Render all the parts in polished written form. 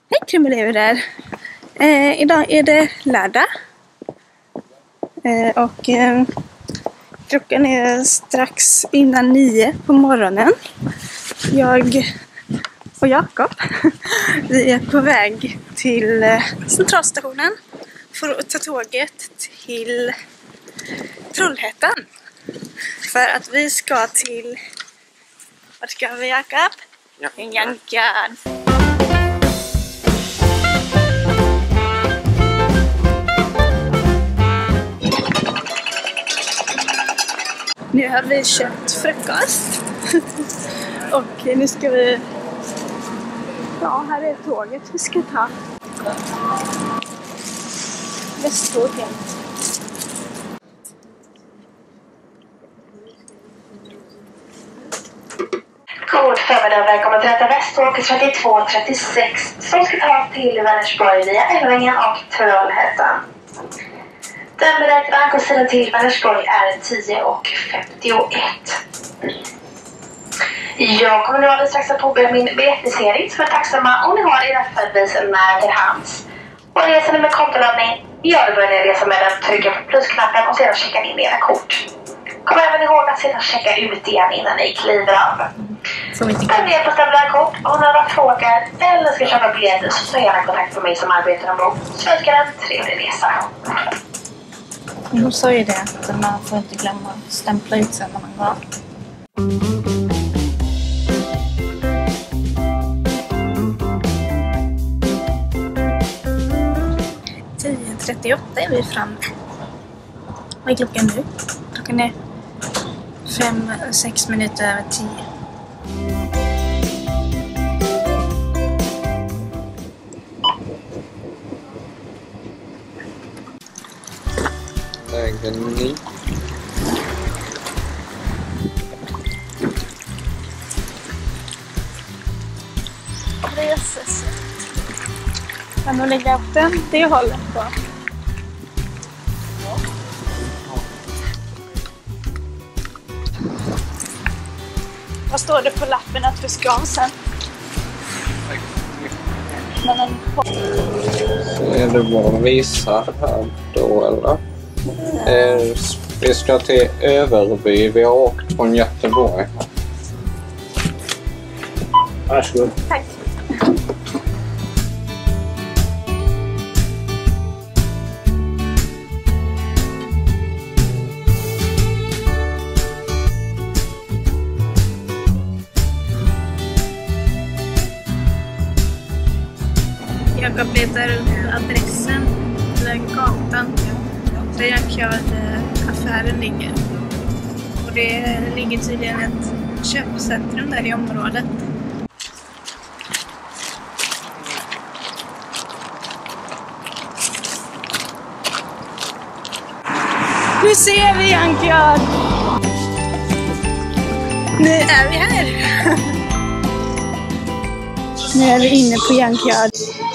Hej krumelurer! Idag är det lördag. Och klockan är strax innan 9 på morgonen. Jag och Jakob, vi är på väg till centralstationen för att ta tåget till Trollhättan. För att vi ska till... Vart ska vi, Jakob? Jankan. Nu har vi köpt frukost. Och nu ska vi... Ja, här är tåget vi ska ta. Västtågen. God förmiddag och välkommen till detta Västtåg 3236 som ska ta till Vänersborg via Älvängen och Trollhättan. Den beräknade ankomsttiden till Vänersborg är 10:51. Jag kommer nu alldeles strax att påbörja min biljettvisering som är tacksamma om ni har era färdbevis med till hands. Och reser ni med kontoladdning, gör det börjar ni resa med den, trycka på plusknappen och sedan checka in era kort. Kom även ihåg att sedan checka ut igen innan ni kliver av. Om ni är på stämplade kort och några frågor eller ska köpa biljetter så ta gärna kontakt med mig som arbetar ombord. Så önskar en trevlig resa. Hon sa ju det att man får inte glömma att stämpla ut sen när man går. 10:38 är vi framme. Vad är klockan nu? Klockan är 5-6 minuter över 10. Vägen ny. Resesätt. Kan du lägga upp den? Det håller på. Vad står det på lappen att vi ska ha sen? Så är det bara att visa här då eller? Vi ska till Överby. Vi har åkt från Göteborg. Varsågod. Tack. Jag letar upp adressen eller gatan där Jankyard-affären ligger. Och det ligger tydligen ett köpcentrum där i området. Nu ser vi Jankyard! Nu är vi här! Nu är vi inne på Jankyard.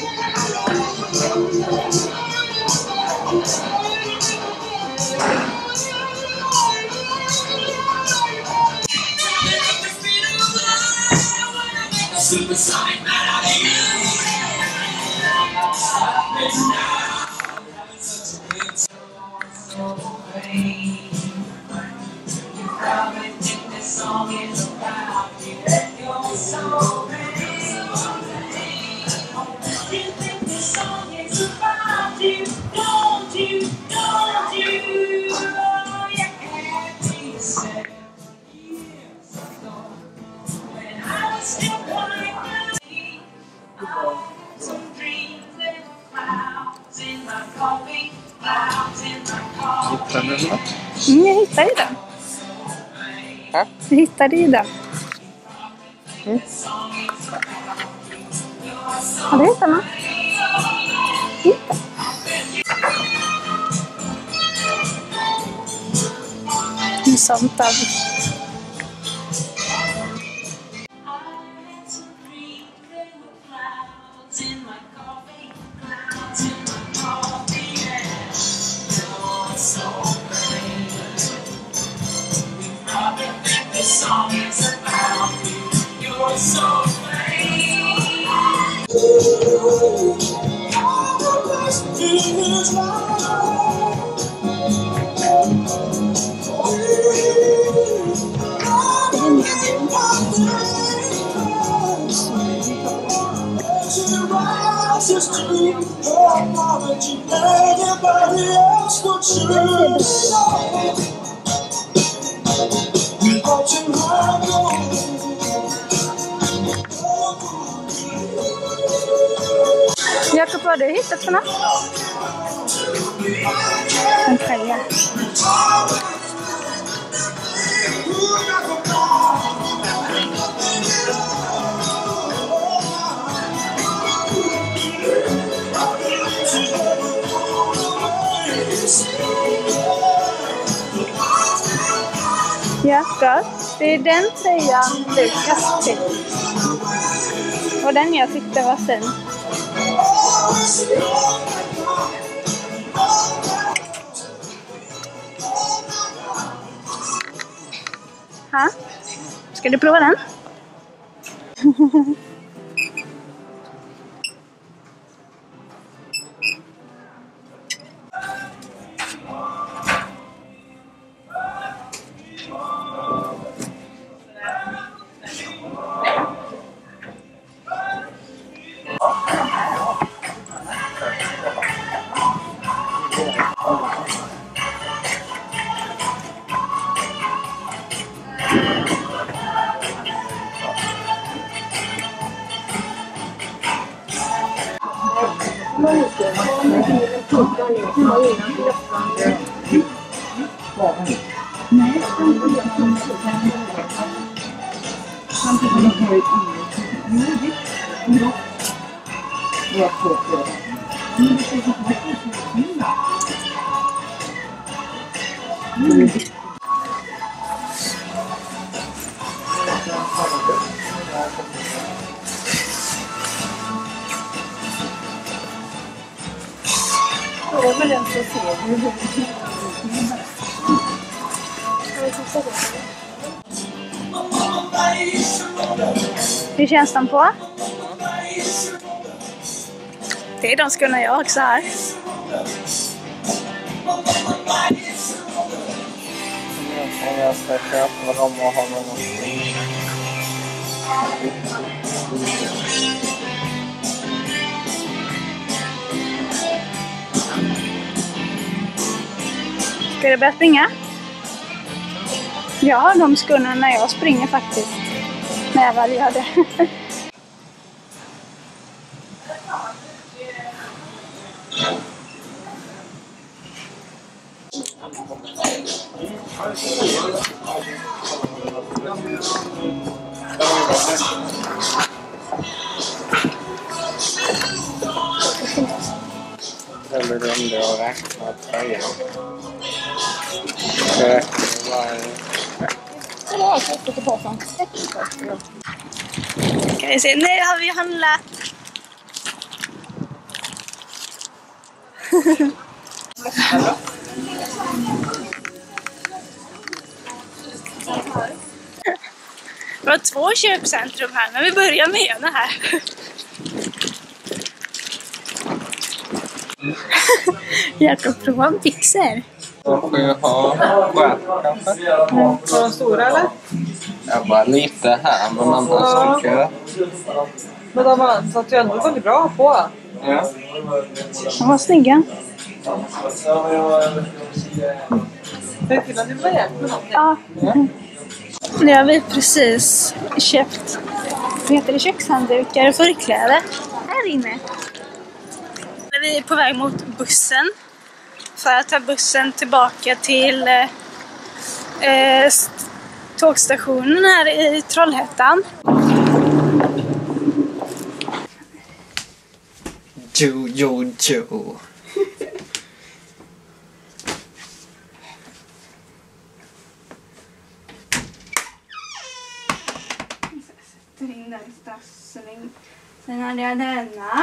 Jag hittade den. Ja? Jag hittade ju den. Har du hittat den? Hitta. En sån där. This song is about you. You're so brave. Jakob, vad har du hittat för något? En tröja. Jakob, det är den tröjan Lukas fick. Och den jag tyckte var fin. Ha? Ska du prova den? Hur känns den på? Det är de skorna jag också har. Jag ska köpa dem och ha någonting. Ska du börja springa? Jag har de skorna när jag springer faktiskt. När jag väl gör det. Jag glömde att räkna tröjan. Jag räknade bara... Ska vi se, nu har vi handlat. Det var 2 köpcentrum här, men vi börjar med ena här. Jakob, prova en pixel. Då får jag ha skärp kanske. Var de stora eller? Jag bara lite här, men annars tycker jag... Men de satt ju ändå väldigt bra på. Ja. De var snygga. Jag vill att du var hjälp med någonting. Ja. Nu har vi precis köpt, vad heter det, kökshanddukar och förkläder här inne. Vi är på väg mot bussen för att ta bussen tillbaka till tågstationen här i Trollhättan. Jo. In den stassen. Sen hade jag denna.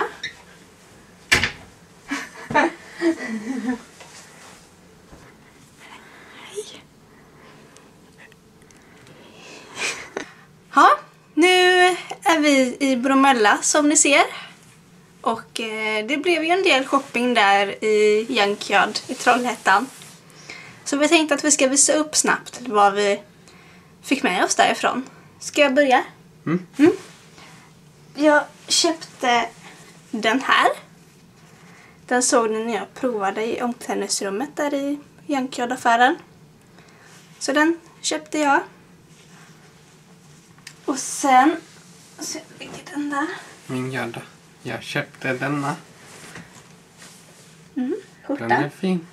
Ja, nu är vi i Bromölla som ni ser. Och det blev ju en del shopping där i Junkyard i Trollhättan. Så vi tänkte att vi ska visa upp snabbt vad vi fick med oss därifrån. Ska jag börja? Jag köpte den här. Den såg ni när jag provade i omklädningsrummet där i Junkyard-affären. Så den köpte jag. Och sen så ligger den där. Min gödda. Jag köpte denna. Skjorta. Den är fin.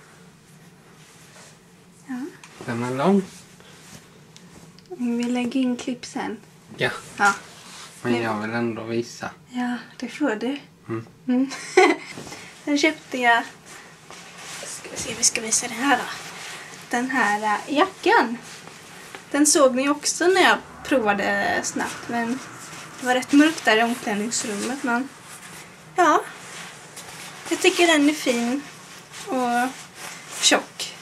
Ja. Den är lång. Vi lägger in klipp sen. Ja. Ja. Men jag vill ändå visa. Ja, det får du. Sen köpte jag... Ska vi se, vi ska visa det här då. Den här jackan. Den såg ni också när jag provade snabbt. Men det var rätt mörkt där i omklädningsrummet. Men ja, jag tycker den är fin och tjock.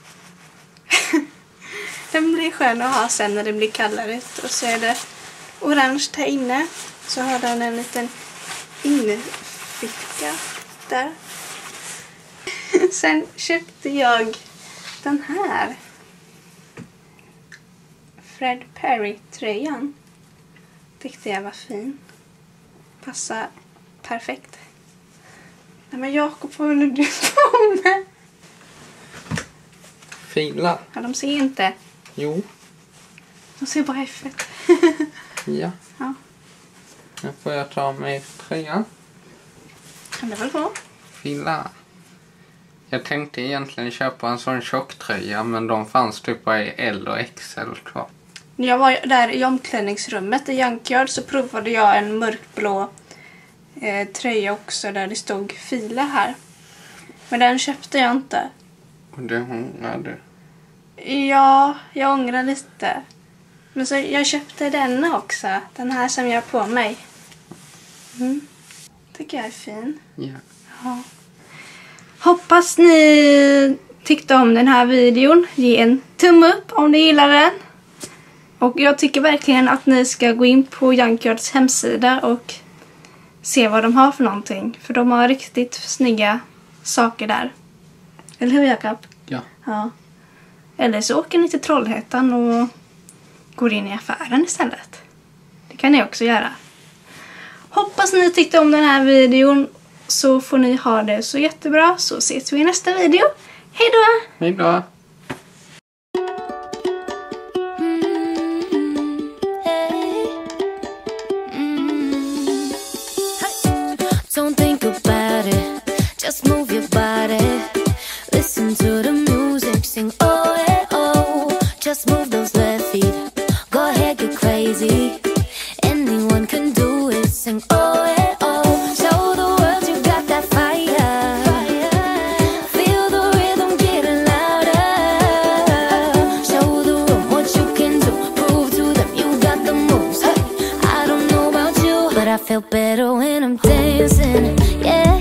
Den blir skön att ha sen när det blir kallare. Och så är det orange här inne. Så har den en liten innerficka där. Sen köpte jag den här Fred Perry-tröjan. Tyckte jag var fin. Passar perfekt. Nej men Jakob, vad håller du på med? Fila. Ja, de ser inte. Jo. De ser bara F1. Ja. Ja. Nu får jag ta mig tröjan. Kan det väl gå? Fila. Jag tänkte egentligen köpa en sån tjocktröja, men de fanns typ bara i L och XL kvar. När jag var där i omklädningsrummet i Junkyard så provade jag en mörkblå tröja också där det stod Fila här. Men den köpte jag inte. Och det ångrar du? Ja, jag ångrar lite. Men så jag köpte denna också. Den här som jag har på mig. Tycker jag är fin. Ja. Ja. Hoppas ni tyckte om den här videon. Ge en tumme upp om ni gillar den. Och jag tycker verkligen att ni ska gå in på Junkyards hemsida och se vad de har för någonting. För de har riktigt snygga saker där. Eller hur, Jakob? Ja. Ja. Eller så åker ni till Trollhättan och går in i affären istället. Det kan ni också göra. Hoppas ni tyckte om den här videon. Så får ni ha det så jättebra. Så ses vi i nästa video. Hej då! Hej då! Don't think about it, just move your body. Listen to the music, sing oh yeah oh. Just move those left feet, go ahead get crazy. Anyone can do it, sing oh yeah oh. Show the world you got that fire. Feel the rhythm getting louder. Show the room what you can do, prove to them you got the moves. Hey, I don't know about you, but I feel better when I'm dancing, yeah.